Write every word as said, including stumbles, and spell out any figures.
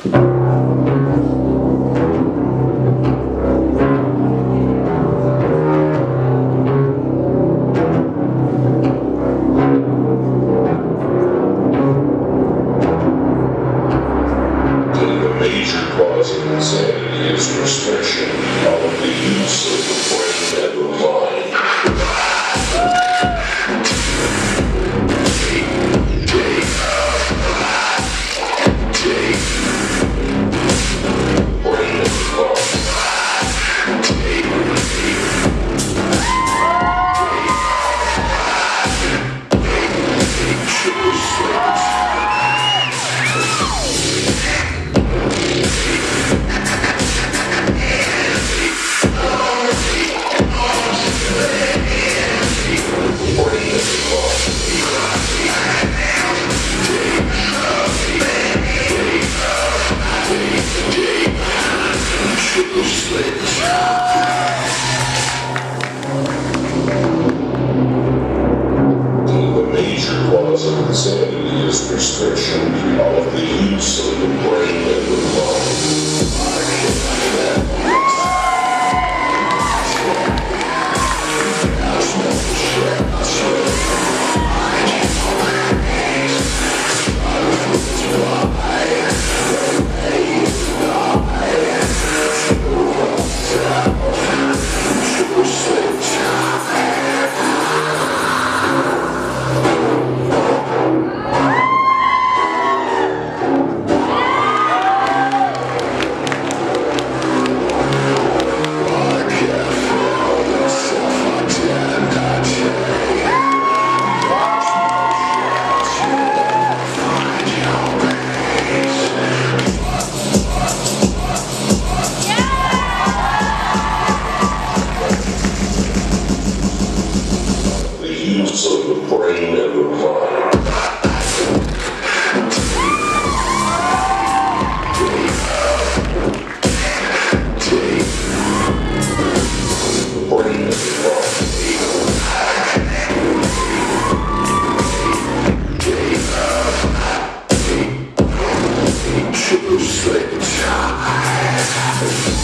Insanity is restriction of the use of the brain and the mind. Brain and the mind. The major cause of insanity is restriction of the use of the brain and the mind. Use of the brain and the mind. The brain and the mind. Sugar slick.